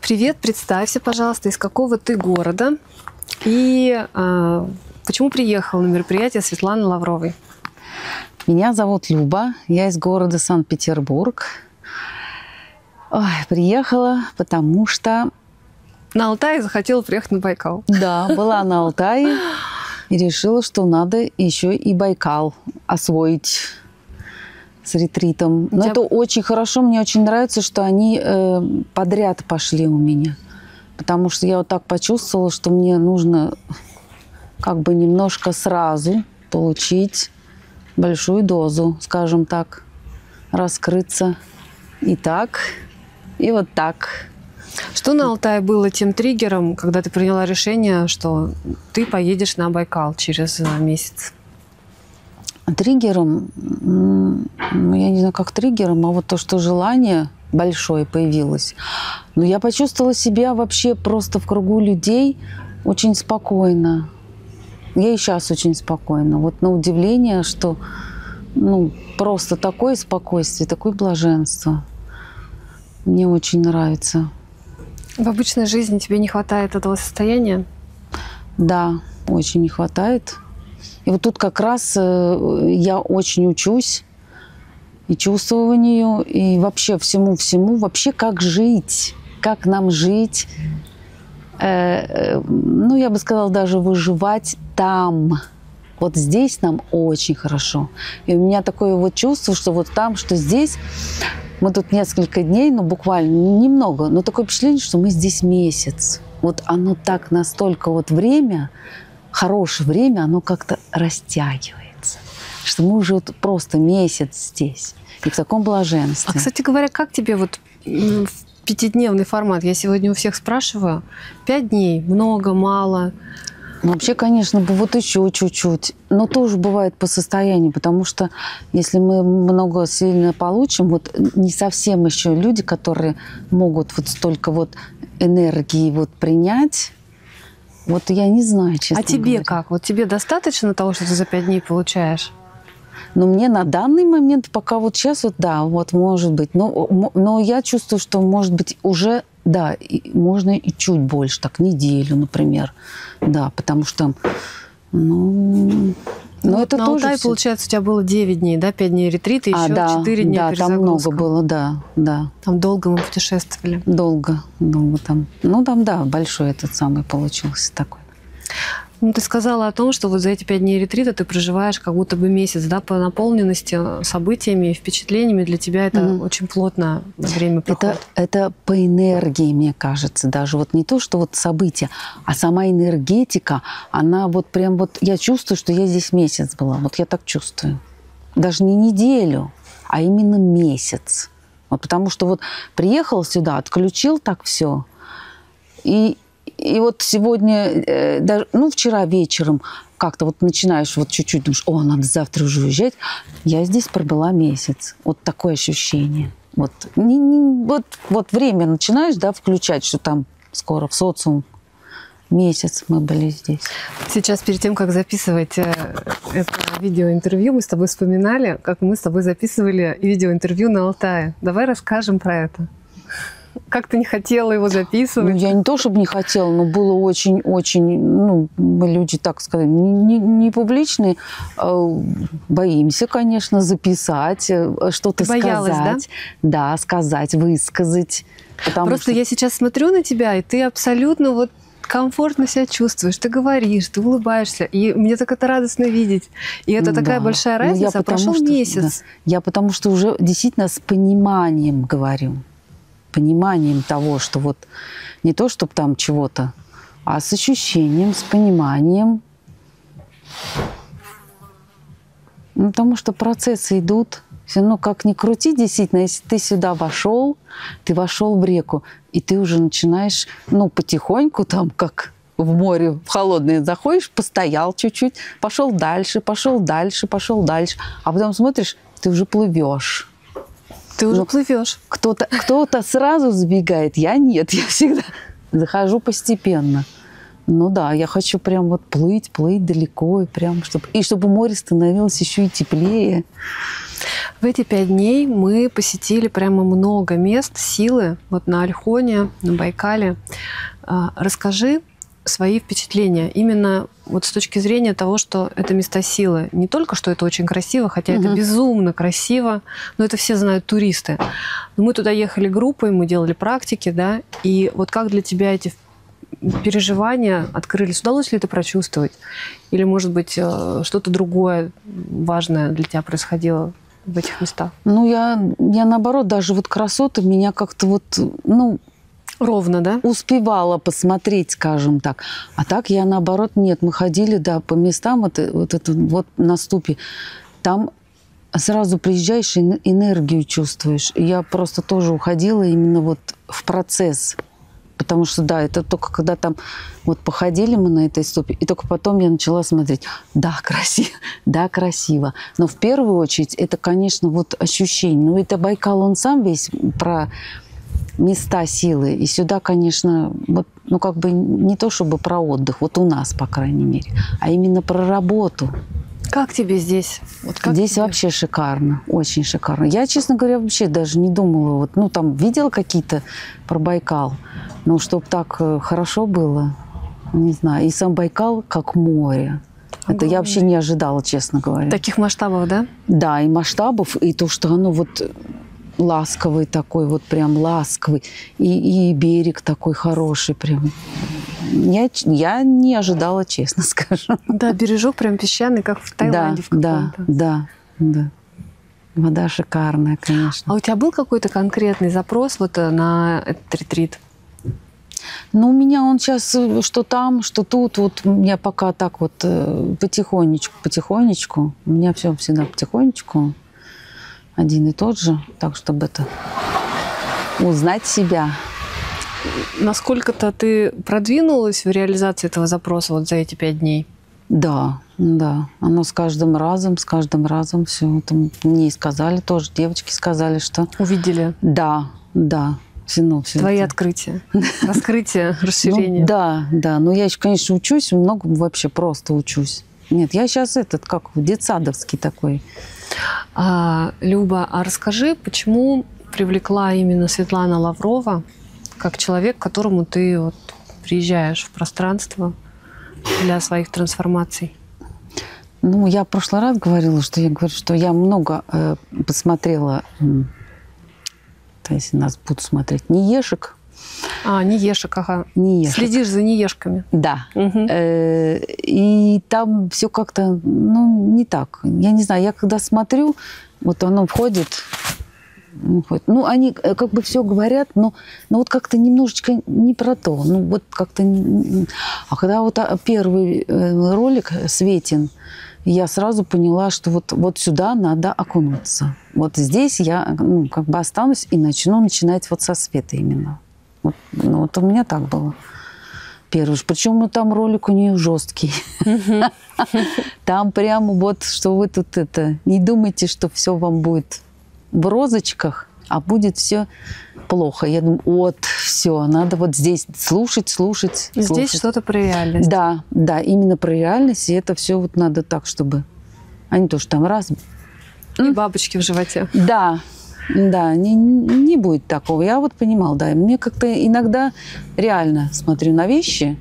Привет, представься, пожалуйста, из какого ты города и почему приехала на мероприятие Светланы Лавровой? Меня зовут Люба, я из города Санкт-Петербург. Приехала, потому что... На Алтай захотела приехать на Байкал. Да, была на Алтае и решила, что надо еще и Байкал освоить с ретритом. Но это очень хорошо, мне очень нравится, что они подряд пошли у меня. Потому что я вот так почувствовала, что мне нужно как бы немножко сразу получить большую дозу, скажем так, раскрыться и так, и вот так. Что на Алтае было тем триггером, когда ты приняла решение, что ты поедешь на Байкал через месяц? Триггером, я не знаю, как триггером, а вот то, что желание большое появилось. Но я почувствовала себя вообще просто в кругу людей очень спокойно. Я и сейчас очень спокойна. Вот на удивление, что просто такое спокойствие, такое блаженство. Мне очень нравится. В обычной жизни тебе не хватает этого состояния? Да, очень не хватает. И вот тут как раз я очень учусь и чувствованию, и вообще всему-всему, вообще как жить, как нам жить. Я бы сказала, даже выживать там. Вот здесь нам очень хорошо. И у меня такое вот чувство, что вот там, что здесь. Мы тут несколько дней, буквально немного, но такое впечатление, что мы здесь месяц. Вот оно так настолько вот время, хорошее время, оно как-то растягивается. Что мы уже вот просто месяц здесь. И в таком блаженстве. А, кстати говоря, как тебе вот пятидневный формат? Я сегодня у всех спрашиваю. 5 дней? Много, мало? Вообще, конечно, вот еще чуть-чуть. Но тоже бывает по состоянию, потому что если мы много сильно получим, вот не совсем еще люди, которые могут вот столько вот энергии вот принять, вот я не знаю, честно говоря. А тебе говоря. как? Вот тебе достаточно того, что ты за 5 дней получаешь? Но мне на данный момент, пока вот сейчас, вот да, вот может быть. Но я чувствую, что может быть уже, да, можно и чуть больше, так, неделю, например. Да, потому что, это на тоже... Алтае, получается, у тебя было 9 дней, да? 5 дней ретрита, еще 4 дня перезагрузка. Да, там много было, да. Там долго мы путешествовали. Долго там. Там, да, большой этот самый получился такой. Ты сказала о том, что вот за эти 5 дней ретрита ты проживаешь как будто бы месяц, да, по наполненности событиями, впечатлениями. Для тебя это очень плотно время проходит. Это по энергии, мне кажется, даже. Вот не то, что вот события, а сама энергетика, она вот прям вот... Я чувствую, что я здесь месяц была. Вот я так чувствую. Даже не неделю, а именно месяц. Вот потому что вот приехал сюда, отключил так все. И вот сегодня, даже, вчера вечером как-то вот начинаешь вот чуть-чуть, думаешь, надо завтра уже уезжать. Я здесь пробыла месяц. Вот такое ощущение. Вот время начинаешь, да, включать, что там скоро в социум. Месяц мы были здесь. Сейчас, перед тем, как записывать это видеоинтервью, мы с тобой вспоминали, как мы с тобой записывали видеоинтервью на Алтае. Давай расскажем про это. Как ты не хотела его записывать? Я не то, чтобы не хотела, но было очень-очень... мы люди, так сказать, не публичные. Боимся, конечно, записать, что-то сказать. Боялась, да? Да, сказать, высказать. Просто я сейчас смотрю на тебя, и ты абсолютно вот комфортно себя чувствуешь, ты говоришь, ты улыбаешься, и мне так это радостно видеть. И это такая большая разница, прошел месяц. Да, я потому что уже действительно с пониманием говорю. Пониманием того, что вот не то, чтобы там чего-то, а с ощущением, с пониманием. Потому что процессы идут. Все равно, как ни крути, действительно, если ты сюда вошел, ты вошел в реку, и ты уже начинаешь, потихоньку, там, как в море, в холодное заходишь, постоял чуть-чуть, пошел дальше, а потом смотришь, ты уже плывешь. Ты уже плывешь. Кто-то сразу забегает, я нет, я всегда захожу постепенно. Ну да, я хочу прям вот плыть далеко, и прям, чтобы море становилось еще и теплее. В эти 5 дней мы посетили прямо много мест силы, вот на Ольхоне, на Байкале. Расскажи свои впечатления именно вот с точки зрения того, что это места силы. Не только, что это очень красиво, хотя это безумно красиво, но это все знают туристы. Но мы туда ехали группой, мы делали практики, да, и вот как для тебя эти переживания открылись? Удалось ли это прочувствовать? Или, может быть, что-то другое важное для тебя происходило в этих местах? Ну, я наоборот, даже вот красоты меня как-то вот, ну... Ровно, да? Успевала посмотреть, скажем так. А так я, наоборот, нет. Мы ходили, да, по местам, вот на ступе. Там сразу приезжаешь и энергию чувствуешь. И я просто тоже уходила именно вот в процесс. Потому что, да, это только когда там вот походили мы на этой ступе, и только потом я начала смотреть. Да, красиво, да, красиво. Но в первую очередь это, конечно, вот ощущение. Ну, это Байкал, он сам весь про места силы. И сюда, конечно, вот, ну, как бы не то чтобы про отдых, вот у нас, по крайней мере, а именно про работу. Как тебе здесь? Вот как здесь тебе? Вообще шикарно, очень шикарно. Я, честно говоря, вообще даже не думала, вот, ну, там видела какие-то про Байкал, но чтобы так хорошо было, не знаю. И сам Байкал как море. Это я вообще не ожидала, честно говоря. Таких масштабов, да? Да, и масштабов, и то, что оно вот ласковый такой, вот прям ласковый, и берег такой хороший прям. Я не ожидала, честно скажу. Да, бережок прям песчаный, как в Таиланде. Да, да. Вода шикарная, конечно. А у тебя был какой-то конкретный запрос вот на этот ретрит? Ну, у меня он сейчас что там, что тут. Вот у меня пока так вот потихонечку. У меня все всегда потихонечку. Один и тот же. Так, чтобы это узнать себя. Насколько-то ты продвинулась в реализации этого запроса вот за эти 5 дней? Да. Оно с каждым разом все. Это мне и сказали тоже, девочки сказали, что... Увидели? Да. Все твои открытия, раскрытие, расширение. Ну, да. Но я еще, конечно, учусь, много вообще просто учусь. Нет, я сейчас как детсадовский такой. Люба, а расскажи, почему привлекла именно Светлана Лаврова как человек, к которому ты вот приезжаешь в пространство для своих трансформаций? Ну, я в прошлый раз говорила, что я много посмотрела, если нас будут смотреть, неешек. Неешек, ага. Неешек. Следишь за неешками. Да. Угу. И там все как-то, не так. Я не знаю, я когда смотрю, вот оно входит. Ну, они как бы все говорят, но вот как-то немножечко не про то. Ну, вот как-то... А когда вот первый ролик «Светин», я сразу поняла, что вот сюда надо окунуться. Вот здесь я как бы останусь и начинать вот со света именно. Вот у меня так было. Первый. Причем там ролик у нее жесткий. Там прямо вот, что вы тут не думайте, что все вам будет в розочках, а будет все плохо. Я думаю, вот, все, надо вот здесь слушать. Здесь что-то про реальность. Да, именно про реальность, и это все вот надо так, чтобы... А не то, что там раз... И бабочки в животе. Да, не будет такого. Я вот понимала, да. Мне как-то иногда реально смотрю на вещи.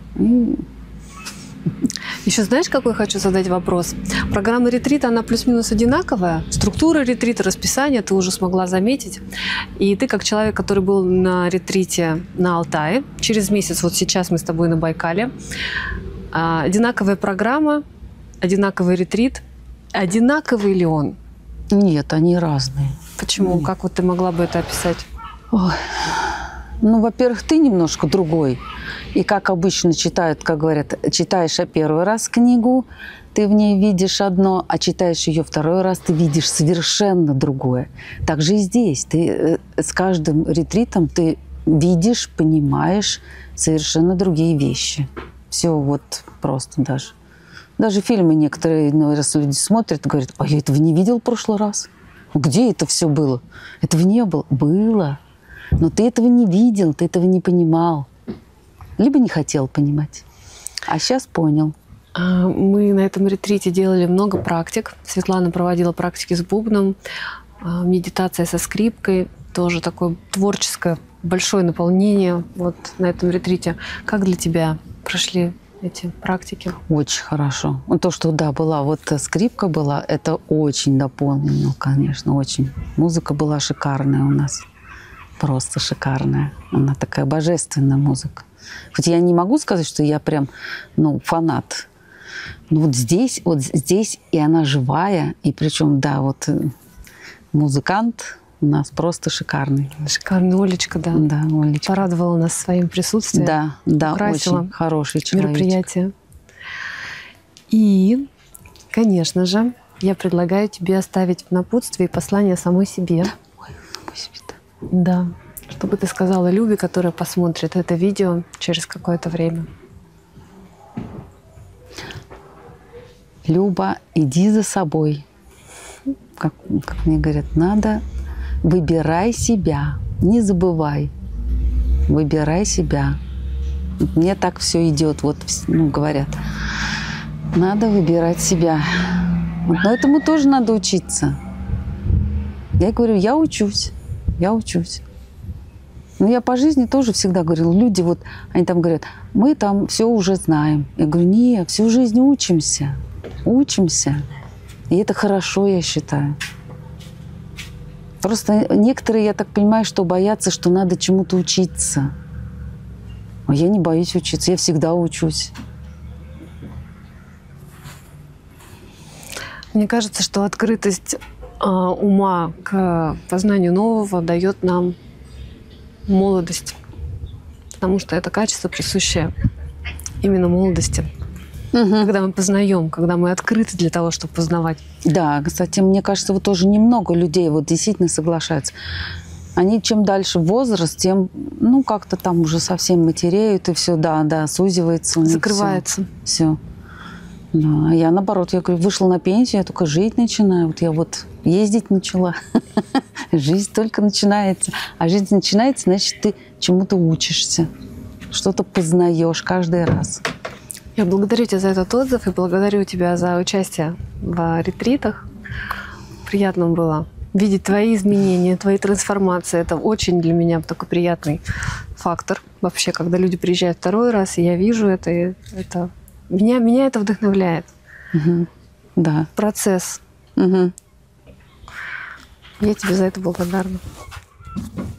Еще знаешь, какой хочу задать вопрос? Программа ретрита, она плюс-минус одинаковая. Структура ретрита, расписание ты уже смогла заметить. И ты, как человек, который был на ретрите на Алтае, через месяц, вот сейчас мы с тобой на Байкале, одинаковая программа, одинаковый ретрит. Одинаковый ли он? Нет, они разные. Почему? Нет. Как вот ты могла бы это описать? Ой. Ну, во-первых, ты немножко другой. И как обычно читают, как говорят, читаешь первый раз книгу, ты в ней видишь одно, а читаешь ее второй раз, ты видишь совершенно другое. Так же и здесь. Ты с каждым ретритом ты видишь, понимаешь совершенно другие вещи. Все вот просто даже. Даже фильмы некоторые, иной раз люди смотрят и говорят, а я этого не видел в прошлый раз. Где это все было? Этого не было. Было. Но ты этого не видел, ты этого не понимал. Либо не хотел понимать. А сейчас понял. Мы на этом ретрите делали много практик. Светлана проводила практики с бубном, медитация со скрипкой, тоже такое творческое, большое наполнение вот на этом ретрите. Как для тебя прошли эти практики? Очень хорошо. То, что, да, была вот скрипка была, это очень дополнено, конечно, очень. Музыка была шикарная у нас. Просто шикарная. Она такая божественная музыка. Хоть я не могу сказать, что я прям, фанат. Но вот здесь, и она живая. И причем, да, вот музыкант у нас просто шикарный. Шикарный. Олечка, да. Да, Олечка. Порадовала нас своим присутствием. Да, украсила очень хороший человек. Мероприятие. И, конечно же, я предлагаю тебе оставить в напутствии послание самой себе. Ой, самой себе, да. Да. Чтобы ты сказала Любе, которая посмотрит это видео через какое-то время. Люба, иди за собой. Как мне говорят, выбирай себя, не забывай. Выбирай себя. Мне так все идет, говорят. Надо выбирать себя. Но этому тоже надо учиться. Я говорю, я учусь. Но я по жизни тоже всегда говорила, люди они там говорят, мы там все уже знаем. Я говорю, нет, всю жизнь учимся. И это хорошо, я считаю. Просто некоторые, я так понимаю, что боятся, что надо чему-то учиться. А я не боюсь учиться, я всегда учусь. Мне кажется, что открытость ума к познанию нового дает нам молодость. Потому что это качество, присущее именно молодости. Когда мы познаем, когда мы открыты для того, чтобы познавать. Да, кстати, мне кажется, тоже немного людей действительно соглашаются. Они чем дальше в возраст, тем, как-то там уже совсем матереют, и все, сузивается. Закрывается. Все. Да. А я наоборот, я говорю, вышла на пенсию, я только жить начинаю. Я ездить начала. Жизнь только начинается. А жизнь начинается, значит, ты чему-то учишься. Что-то познаешь каждый раз. Я благодарю тебя за этот отзыв и благодарю тебя за участие в ретритах. Приятно было видеть твои изменения, твои трансформации. Это очень для меня такой приятный фактор. Вообще, когда люди приезжают второй раз, и я вижу это, меня это вдохновляет. Да. Процесс. Я тебе за это благодарна.